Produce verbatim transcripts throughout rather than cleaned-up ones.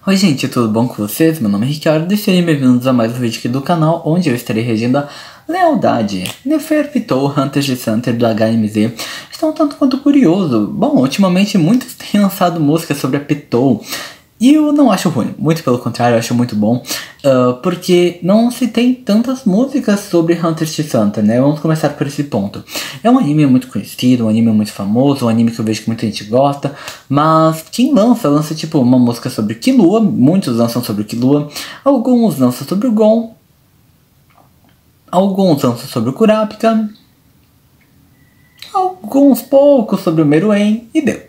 Oi gente, tudo bom com vocês? Meu nome é Ricardo e sejam bem-vindos a mais um vídeo aqui do canal, onde eu estarei regendo a lealdade. Nefer Pitou, Hunters x Hunter do H M Z. Estou um tanto quanto curioso. Bom, ultimamente muitos têm lançado músicas sobre a Pitou. E eu não acho ruim, muito pelo contrário, eu acho muito bom, uh, porque não se tem tantas músicas sobre Hunters x Hunter, né? Vamos começar por esse ponto. É um anime muito conhecido, um anime muito famoso, um anime que eu vejo que muita gente gosta, mas quem lança, lança tipo uma música sobre Killua, muitos lançam sobre Killua, alguns lançam sobre o Gon, alguns lançam sobre o Kurapika, alguns poucos sobre o Meruem, e deu.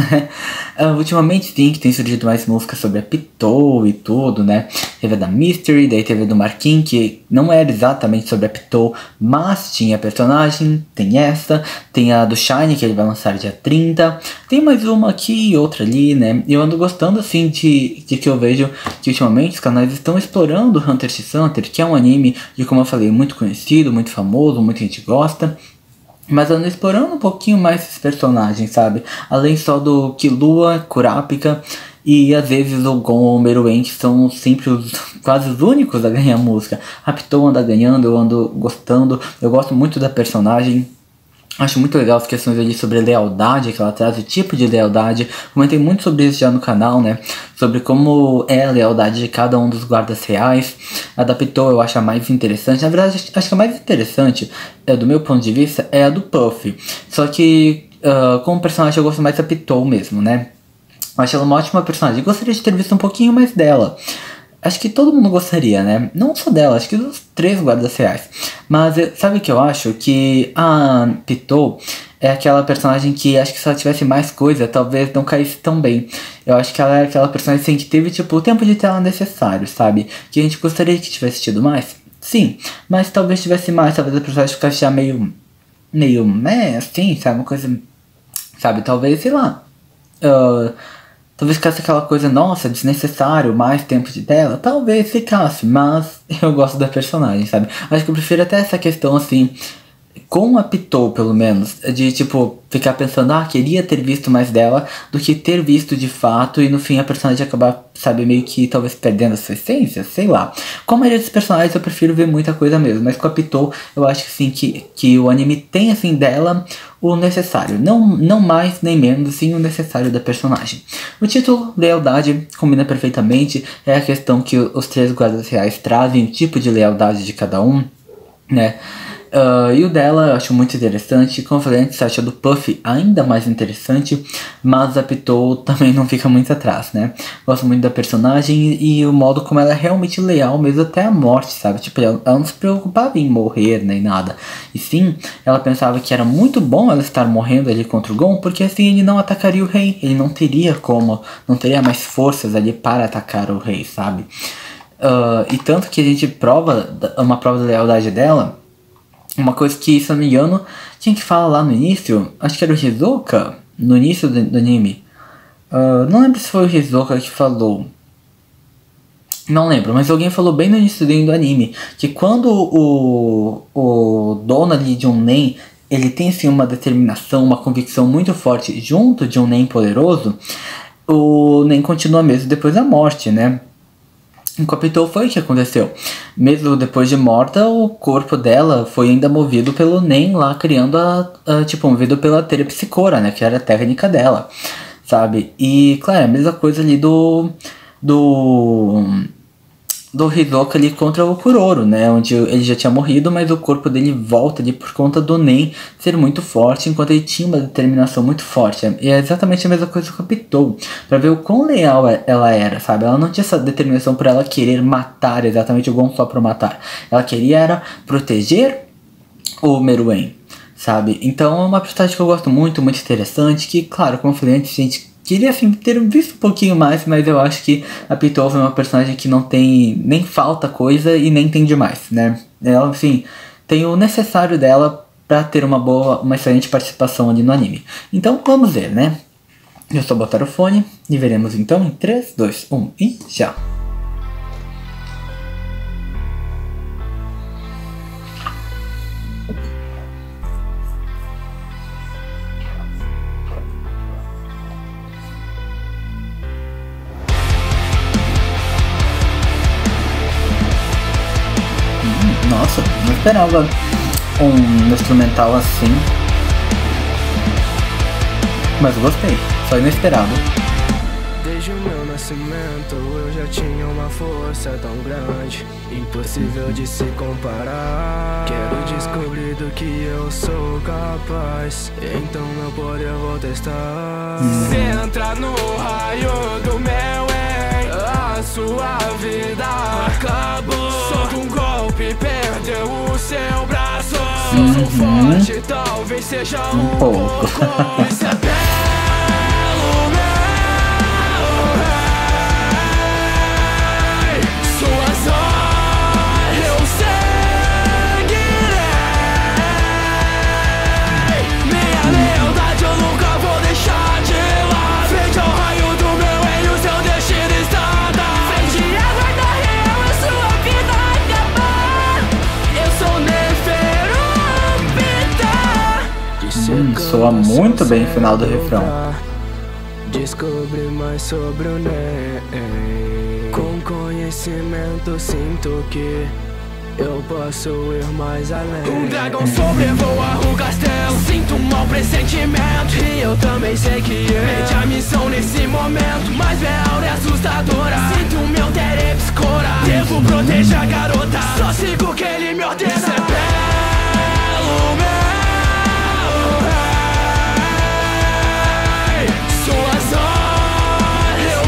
uh, ultimamente sim, que tem surgido mais músicas sobre a Pitou e tudo, né? Teve a da Mystery, daí teve a do Marquinhos, que não era exatamente sobre a Pitou, mas tinha personagem, tem essa, tem a do Shine, que ele vai lançar dia trinta, tem mais uma aqui e outra ali, né? E eu ando gostando assim de, de que eu vejo que ultimamente os canais estão explorando Hunter x Hunter, que é um anime de, como eu falei, muito conhecido, muito famoso, muita gente gosta. Mas ando explorando um pouquinho mais esses personagens, sabe? Além só do Killua, Kurapika e às vezes o Gon ou o Meruem, que são sempre os, quase os únicos a ganhar música. A Pitou anda ganhando, eu ando gostando, eu gosto muito da personagem. Acho muito legal as questões ali sobre lealdade que ela traz, o tipo de lealdade. Comentei muito sobre isso já no canal, né? Sobre como é a lealdade de cada um dos guardas reais. A da Pitou eu acho a mais interessante. Na verdade, acho que a mais interessante, é, do meu ponto de vista, é a do Puff. Só que, uh, como personagem, eu gosto mais da Pitou mesmo, né? Acho ela uma ótima personagem. Eu gostaria de ter visto um pouquinho mais dela. Acho que todo mundo gostaria, né? Não só dela, acho que dos três guardas reais. Mas sabe o que eu acho? Que a Pitou é aquela personagem que acho que se ela tivesse mais coisa, talvez não caísse tão bem. Eu acho que ela é aquela personagem assim, que teve tipo o tempo de tela necessário, sabe? Que a gente gostaria que tivesse tido mais. Sim, mas talvez tivesse mais, talvez a personagem ficasse já meio... Meio, né, assim, sabe? Uma coisa... Sabe, talvez, sei lá... Uh, Talvez ficasse aquela coisa, nossa, desnecessário, mais tempo de tela. Talvez ficasse, mas eu gosto da personagem, sabe? Acho que eu prefiro até essa questão, assim, com a Pitou, pelo menos, de, tipo, ficar pensando, ah, queria ter visto mais dela, do que ter visto de fato, e no fim a personagem acabar, sabe, meio que talvez perdendo a sua essência, sei lá. Com a maioria dos personagens eu prefiro ver muita coisa mesmo, mas com a Pitou eu acho que sim, que, que o anime tem, assim, dela o necessário. Não, não mais nem menos, sim o necessário da personagem. O título, Lealdade, combina perfeitamente, é a questão que os três guardas reais trazem, o tipo de lealdade de cada um, né? Uh, e o dela eu acho muito interessante. Como eu falei antes, acho a do Puff ainda mais interessante, mas a Pitou também não fica muito atrás, né? Gosto muito da personagem e, e o modo como ela é realmente leal, mesmo até a morte, sabe? Tipo, ela, ela não se preocupava em morrer nem nada. E sim, ela pensava que era muito bom ela estar morrendo ali contra o Gon, porque assim ele não atacaria o rei. Ele não teria como, não teria mais forças ali para atacar o rei, sabe? Uh, e tanto que a gente prova, uma prova da lealdade dela. Uma coisa que, se eu não me engano, tinha que falar lá no início, acho que era o Hisoka, no início do, do anime. Uh, não lembro se foi o Hisoka que falou. Não lembro, mas alguém falou bem no início do anime, que quando o, o dono ali de um Nen, ele tem assim uma determinação, uma convicção muito forte junto de um Nen poderoso, o Nen continua mesmo depois da morte, né? Com a Pitou foi o que aconteceu. Mesmo depois de morta, o corpo dela foi ainda movido pelo Nen lá, criando a, a tipo, movido pela Terepsicora, né, que era a técnica dela, sabe? E, claro, a mesma coisa ali do do do Hisoka ali contra o Kuroro, né, onde ele já tinha morrido, mas o corpo dele volta ali por conta do Nen ser muito forte, enquanto ele tinha uma determinação muito forte. E é exatamente a mesma coisa com a Pitou, pra ver o quão leal ela era, sabe? Ela não tinha essa determinação por ela querer matar exatamente o Gon só por matar. Ela queria era proteger o Meruem, sabe? Então é uma personagem que eu gosto muito, muito interessante, que, claro, como eu falei antes, gente, queria assim ter visto um pouquinho mais, mas eu acho que a Pitou é uma personagem que não tem, nem falta coisa e nem tem demais, né? Ela, enfim, tem o necessário dela pra ter uma boa, uma excelente participação ali no anime. Então vamos ver, né? Eu só botar o fone e veremos então em três, dois, um e já! nossa, não esperava um instrumental assim. Mas gostei, só inesperado. Desde o meu nascimento eu já tinha uma força tão grande, impossível de se comparar. Quero descobrir do que eu sou capaz, então meu poder vou testar. hum. Se entrar no raio do meu em, a sua vida acabou. Solta um golpe, perdeu o seu braço. Uhum. Sou forte, talvez seja um, um pouco. Isso é belo, meu rei. Suas horas eu seguirei. Minha lealdade eu nunca vou deixar de lado. Frente ao raio do meu rei, o seu destino está dado. Frente à guarda real, a sua vida acabar. Eu sou Neferupita. Hum, soa muito bem o final do refrão. Descobri mais sobre o Ney. Com conhecimento sinto que eu posso ir mais além. Um dragão sobrevoa o castelo, sinto um mau pressentimento. E eu também sei que perdi a missão nesse momento. Mas minha aura é assustadora, sinto o meu tereps cora. Devo proteger a garota, só sigo o que ele me ordena. Isso é belo, meu rei. Suas horas eu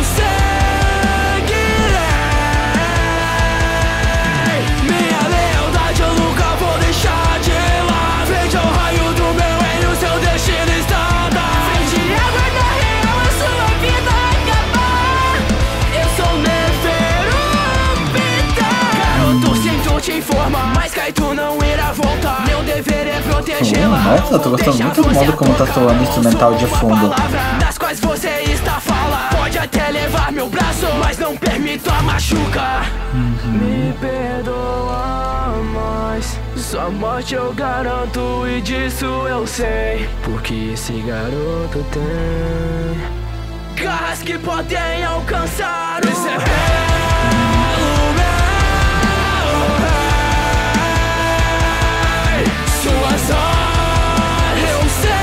seguirei. Minha lealdade eu nunca vou deixar de lado. Frente ao raio do meu rei, o seu destino está dado. Frente à guarda real, a sua vida acabar. Eu sou Neferupita. Garoto, sinto te informar, mas Kaito não irá voltar. Meu dever é protegê-la. Hum, nossa, eu tô gostando muito do modo como tá soando o instrumental de fundo. Das quais você está falando. Pode até levar meu braço, mas não permito a machucar. Uhum. Me perdoa, mas sua morte eu garanto e disso eu sei. Porque esse garoto tem garras que podem alcançar o céu. Suas horas eu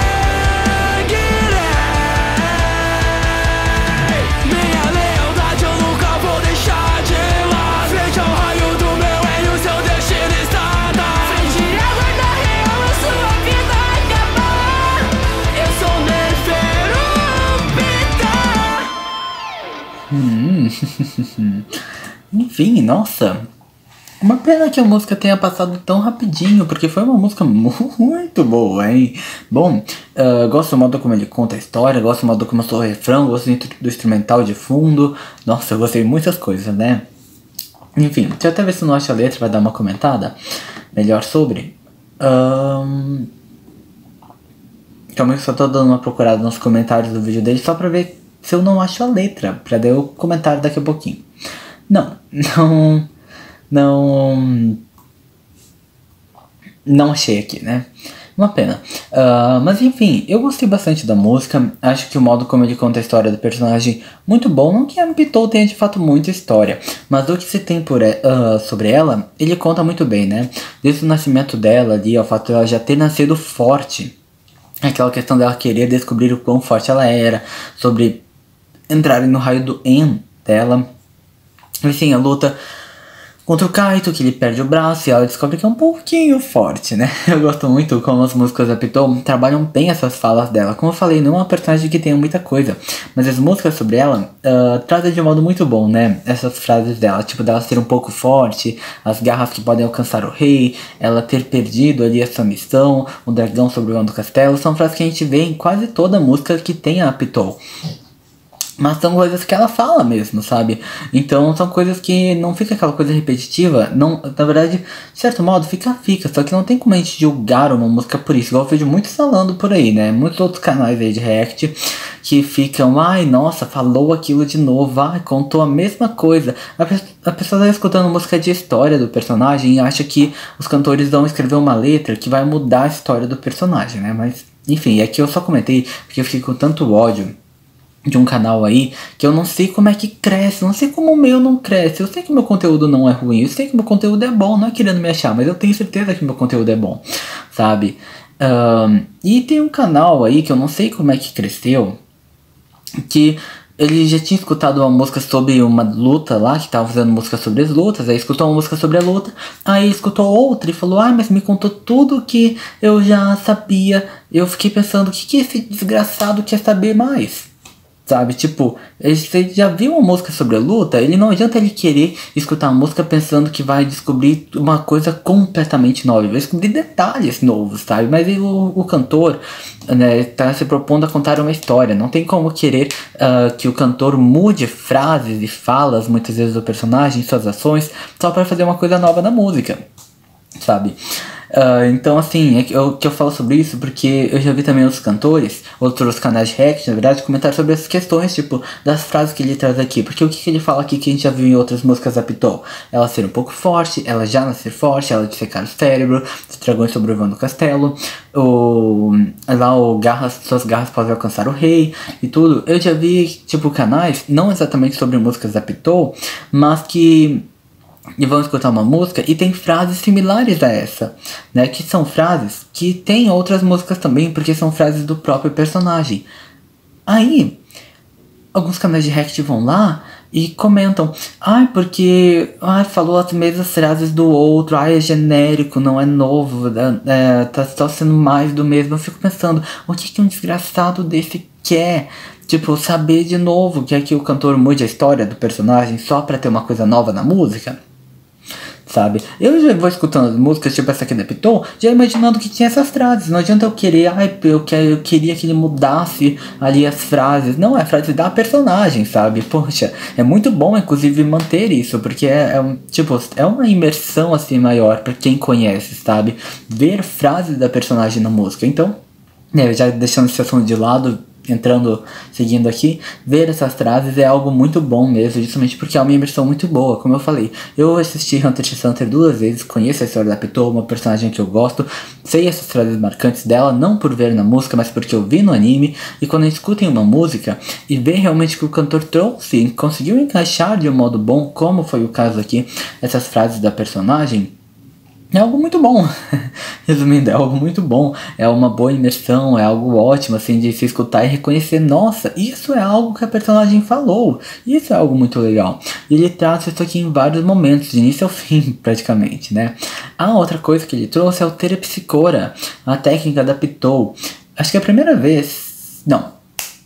seguirei. Minha lealdade eu nunca vou deixar de lado. Frente ao raio do meu rei, o seu destino está dado. Frente à guarda real, a sua vida acabar. Eu sou Neferupita. Hum. Enfim, nossa. Uma pena que a música tenha passado tão rapidinho, porque foi uma música muito boa, hein? Bom, uh, gosto do modo como ele conta a história, gosto do modo como soa o refrão, gosto do instrumental de fundo. Nossa, eu gostei de muitas coisas, né? Enfim, deixa eu até ver se eu não acho a letra, vai dar uma comentada melhor sobre. Um... Calma que eu só tô dando uma procurada nos comentários do vídeo dele, só pra ver se eu não acho a letra, pra dar o comentário daqui a pouquinho. Não, não... Não... Não achei aqui, né? Uma pena. Uh, mas enfim, eu gostei bastante da música. Acho que o modo como ele conta a história do personagem muito bom. Não que a Pitou tenha de fato muita história, mas o que se tem por, uh, sobre ela, ele conta muito bem, né? Desde o nascimento dela ali, ao fato de ela já ter nascido forte. Aquela questão dela querer descobrir o quão forte ela era. Sobre entrarem no raio do En dela. Enfim, a luta contra o Kaito, que ele perde o braço e ela descobre que é um pouquinho forte, né? Eu gosto muito como as músicas da Pitou trabalham bem essas falas dela. Como eu falei, não é uma personagem que tem muita coisa, mas as músicas sobre ela uh, trazem de um modo muito bom, né? Essas frases dela, tipo dela ser um pouco forte, as garras que podem alcançar o rei, ela ter perdido ali essa missão, o dragão sobrevoando o castelo, são frases que a gente vê em quase toda música que tem a Pitou. Mas são coisas que ela fala mesmo, sabe? Então são coisas que não fica aquela coisa repetitiva. Não, na verdade, de certo modo, fica, fica. Só que não tem como a gente julgar uma música por isso. Igual eu vejo muitos falando por aí, né? Muitos outros canais aí de react que ficam, ai, nossa, falou aquilo de novo, ai, contou a mesma coisa. A, pe a pessoa tá escutando música de história do personagem e acha que os cantores vão escrever uma letra que vai mudar a história do personagem, né? Mas, enfim, aqui eu só comentei porque eu fiquei com tanto ódio de um canal aí que eu não sei como é que cresce, não sei como o meu não cresce. Eu sei que meu conteúdo não é ruim, eu sei que meu conteúdo é bom, não é querendo me achar, mas eu tenho certeza que meu conteúdo é bom, sabe? Um, e tem um canal aí que eu não sei como é que cresceu, que ele já tinha escutado uma música sobre uma luta lá, que tava fazendo música sobre as lutas, aí escutou uma música sobre a luta, aí escutou outra e falou, ah, mas me contou tudo que eu já sabia. Eu fiquei pensando, o que, que esse desgraçado quer saber mais? Sabe, tipo, você já viu uma música sobre a luta? Ele não adianta ele querer escutar a música pensando que vai descobrir uma coisa completamente nova, vai descobrir detalhes novos, sabe? Mas ele, o, o cantor, né, tá se propondo a contar uma história. Não tem como querer uh, que o cantor mude frases e falas, muitas vezes, do personagem, suas ações, só para fazer uma coisa nova na música, sabe? Uh, então assim, é que eu, que eu falo sobre isso porque eu já vi também outros cantores, outros canais de react, na verdade, comentar sobre essas questões, tipo, das frases que ele traz aqui. Porque o que, que ele fala aqui que a gente já viu em outras músicas da Pitol? Ela ser um pouco forte, ela já nascer forte, ela dissecar o cérebro, os dragões sobrevivendo no castelo, o, lá o garras, suas garras podem alcançar o rei e tudo. Eu já vi, tipo, canais, não exatamente sobre músicas da Pitol, mas que... e vão escutar uma música e tem frases similares a essa, né? Que são frases que tem outras músicas também, porque são frases do próprio personagem. Aí, alguns canais de react vão lá e comentam, ai, porque ai, falou as mesmas frases do outro, ai, é genérico, não é novo, é, tá só sendo mais do mesmo. Eu fico pensando, o que que um desgraçado desse quer? Tipo, saber de novo, quer que o cantor mude a história do personagem só pra ter uma coisa nova na música? Sabe? Eu já vou escutando as músicas, tipo essa aqui da Pitol, já imaginando que tinha essas frases. Não adianta eu querer, ai, eu, quero, eu queria que ele mudasse ali as frases. Não, é a frase da personagem, sabe? Poxa, é muito bom, inclusive, manter isso, porque é, é um, tipo, é uma imersão assim maior pra quem conhece, sabe? Ver frases da personagem na música. Então, né, já deixando esse assunto de lado, entrando, seguindo aqui, ver essas frases é algo muito bom mesmo, justamente porque é uma imersão muito boa. Como eu falei, eu assisti Hunter x Hunter duas vezes, conheço a história da Pitol, uma personagem que eu gosto, sei essas frases marcantes dela, não por ver na música, mas porque eu vi no anime. E quando escutem uma música e ver realmente que o cantor trouxe, conseguiu encaixar de um modo bom, como foi o caso aqui, essas frases da personagem, é algo muito bom. Resumindo, é algo muito bom. É uma boa imersão, é algo ótimo, assim, de se escutar e reconhecer, nossa, isso é algo que a personagem falou. Isso é algo muito legal. E ele traz isso aqui em vários momentos, de início ao fim, praticamente, né? A outra coisa que ele trouxe é o Terepsicora, a técnica da Pitol. Acho que é a primeira vez... Não.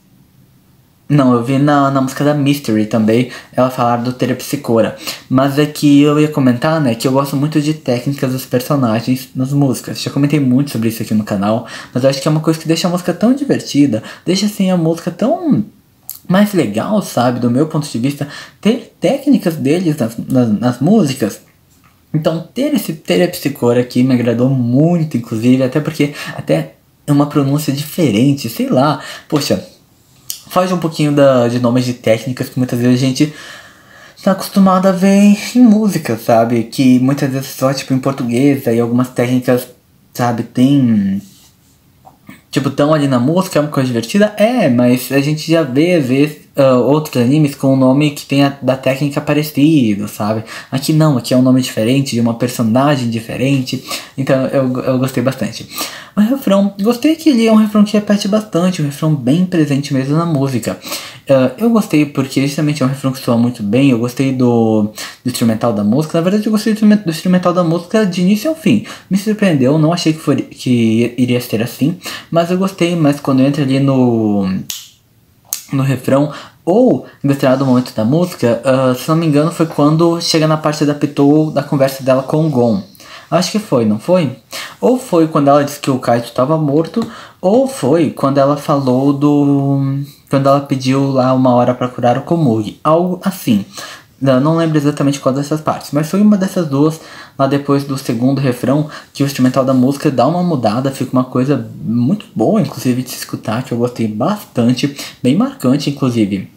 Não, eu vi na, na música da Mystery também, ela falar do Terepsicora. Mas é que eu ia comentar, né, que eu gosto muito de técnicas dos personagens nas músicas. Já comentei muito sobre isso aqui no canal, mas eu acho que é uma coisa que deixa a música tão divertida, deixa assim a música tão mais legal, sabe, do meu ponto de vista, ter técnicas deles nas, nas, nas músicas. Então ter esse Terepsicora aqui me agradou muito, inclusive, até porque até é uma pronúncia diferente, sei lá, poxa... Foge um pouquinho da, de nomes de técnicas que muitas vezes a gente tá acostumado a ver em música, sabe? Que muitas vezes só tipo em português, aí algumas técnicas, sabe, tem... Tipo, tão ali na música, é uma coisa divertida? É, mas a gente já vê às vezes uh, outros animes com um nome que tem a, da técnica parecido, sabe? Aqui não, aqui é um nome diferente, de uma personagem diferente, então eu, eu gostei bastante. O refrão, gostei que ele é um refrão que repete bastante, um refrão bem presente mesmo na música. Uh, eu gostei porque justamente é um refrão que soa muito bem, eu gostei do, do instrumental da música. Na verdade eu gostei do, do instrumental da música de início ao fim. Me surpreendeu, não achei que, for, que iria ser assim, mas eu gostei, mas quando entra ali no, no refrão, ou em determinado momento da música, uh, se não me engano foi quando chega na parte da Pitol, da conversa dela com o Gon. Acho que foi, não foi? Ou foi quando ela disse que o Kaito estava morto, ou foi quando ela falou do... quando ela pediu lá uma hora para curar o Komugi. Algo assim. Não, não lembro exatamente qual dessas partes, mas foi uma dessas duas, lá depois do segundo refrão, que o instrumental da música dá uma mudada, fica uma coisa muito boa, inclusive, de se escutar, que eu gostei bastante, bem marcante, inclusive.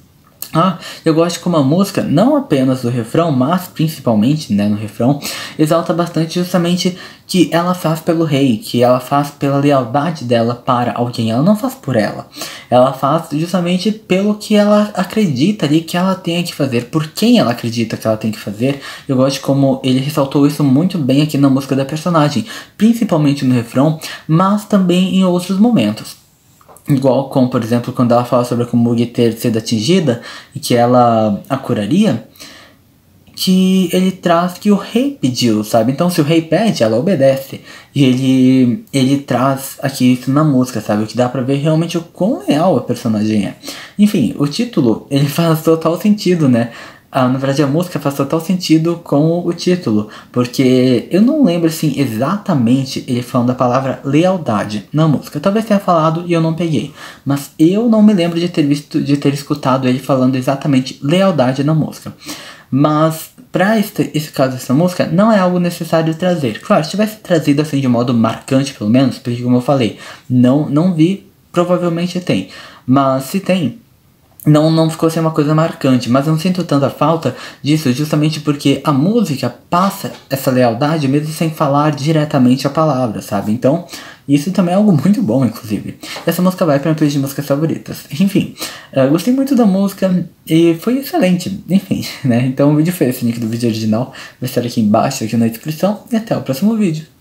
Ah, eu gosto como a música, não apenas do refrão, mas principalmente, né, no refrão, exalta bastante justamente que ela faz pelo rei, que ela faz pela lealdade dela para alguém, ela não faz por ela, ela faz justamente pelo que ela acredita ali que ela tem que fazer, por quem ela acredita que ela tem que fazer. Eu gosto como ele ressaltou isso muito bem aqui na música da personagem, principalmente no refrão, mas também em outros momentos. Igual como, por exemplo, quando ela fala sobre a Komugi ter sido atingida e que ela a curaria, que ele traz que o rei pediu, sabe? Então se o rei pede, ela obedece. E ele, ele traz aqui isso na música, sabe? O que dá pra ver realmente o quão real a personagem é. Enfim, o título, ele faz total sentido, né? Ah, na verdade a música faz total sentido com o título, porque eu não lembro assim exatamente ele falando da palavra lealdade na música. Talvez tenha falado e eu não peguei, mas eu não me lembro de ter visto, de ter escutado ele falando exatamente lealdade na música. Mas para esse, esse caso dessa música não é algo necessário trazer. Claro, se tivesse trazido assim de modo marcante pelo menos, porque como eu falei, não, não vi, provavelmente tem, mas se tem, Não, não ficou sem uma coisa marcante, mas eu não sinto tanta falta disso justamente porque a música passa essa lealdade mesmo sem falar diretamente a palavra, sabe? Então, isso também é algo muito bom, inclusive. Essa música vai para minha playlist de músicas favoritas. Enfim, uh, gostei muito da música e foi excelente. Enfim, né? Então o vídeo foi esse, link do vídeo original vai estar aqui embaixo, aqui na descrição. E até o próximo vídeo.